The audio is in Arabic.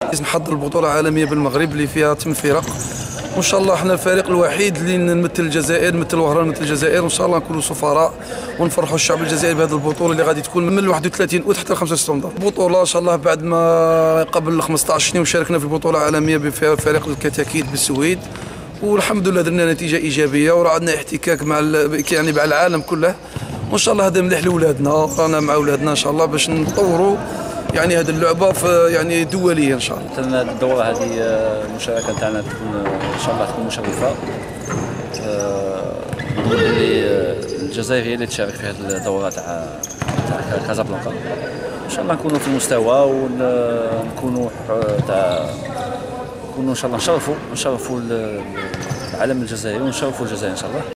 نحضر البطوله العالميه بالمغرب اللي فيها 8 فرق، وان شاء الله احنا الفريق الوحيد اللي نمثل الجزائر، نمثل وهران، نمثل الجزائر، وان شاء الله نكونوا سفراء ونفرحوا الشعب الجزائري بهذه البطوله اللي غادي تكون من 31 اوت حتى 5 سبتمبر. البطوله ان شاء الله بعد ما قبل 15 سنه وشاركنا في البطوله العالميه بفريق الكتاكيت بالسويد، والحمد لله درنا نتيجه ايجابيه وراه عندنا احتكاك مع يعني مع العالم كله، وان شاء الله هذا مليح لاولادنا، رانا مع اولادنا ان شاء الله باش نطوروا يعني هذه اللعبه في يعني دوليه ان شاء الله. الدوره هذه المشاركه تاعنا تكون ان شاء الله تكون مشرفه. نظن اللي الجزائر هي اللي تشارك في هذه الدوره تاع كازابلانكا. ان شاء الله نكونوا في المستوى ونكونوا ان شاء الله نشرفوا العالم الجزائري ونشرفوا الجزائر ان شاء الله.